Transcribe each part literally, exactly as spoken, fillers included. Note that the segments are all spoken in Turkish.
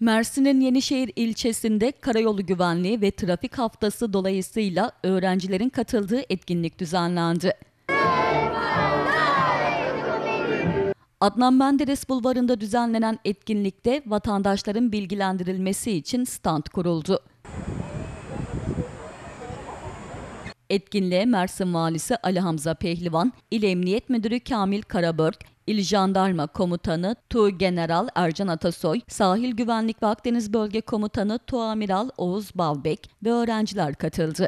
Mersin'in Yenişehir ilçesinde karayolu güvenliği ve trafik haftası dolayısıyla öğrencilerin katıldığı etkinlik düzenlendi. Adnan Menderes Bulvarı'nda düzenlenen etkinlikte vatandaşların bilgilendirilmesi için stand kuruldu. Etkinliğe Mersin Valisi Ali Hamza Pehlivan, İl Emniyet Müdürü Kamil Karabörk, İl Jandarma Komutanı Tuğgeneral Ercan Atasoy, Sahil Güvenlik ve Akdeniz Bölge Komutanı Tuğamiral Oğuz Balbek ve öğrenciler katıldı.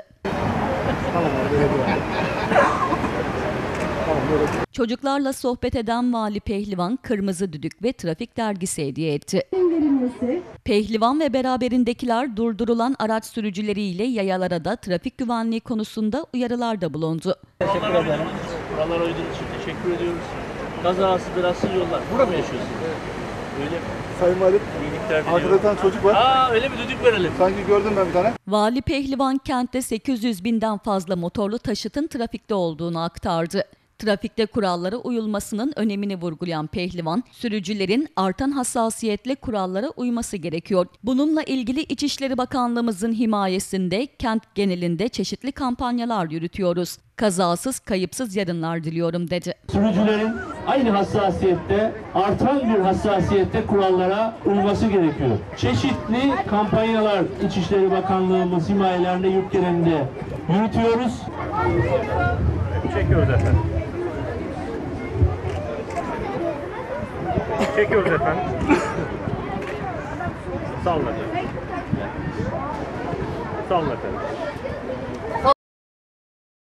Çocuklarla sohbet eden Vali Pehlivan, kırmızı düdük ve trafik dergisi hediye etti. Pehlivan ve beraberindekiler durdurulan araç sürücüleriyle yayalara da trafik güvenliği konusunda uyarılarda bulundu. Teşekkür ederim. Buralar uydurduğunuz için teşekkür ediyoruz. Kazasız belasız yollar. Burada mı yaşıyorsunuz? Öyle mi? Sayın Valim, arkada bir tane çocuk var. Aa, öyle bir düdük verelim. Sanki gördüm ben bir tane. Vali Pehlivan kentte sekiz yüz binden fazla motorlu taşıtın trafikte olduğunu aktardı. Trafikte kurallara uyulmasının önemini vurgulayan Pehlivan, sürücülerin artan hassasiyetle kurallara uyması gerekiyor. Bununla ilgili İçişleri Bakanlığımızın himayesinde kent genelinde çeşitli kampanyalar yürütüyoruz. Kazasız, kayıpsız yarınlar diliyorum dedi. Sürücülerin aynı hassasiyette, artan bir hassasiyette kurallara uyması gerekiyor. Çeşitli kampanyalar İçişleri Bakanlığımız himayelerinde, yurt genelinde yürütüyoruz. Çekiyoruz efendim. Çekiyoruz efendim. Sağ olun efendim. Sağ olun efendim.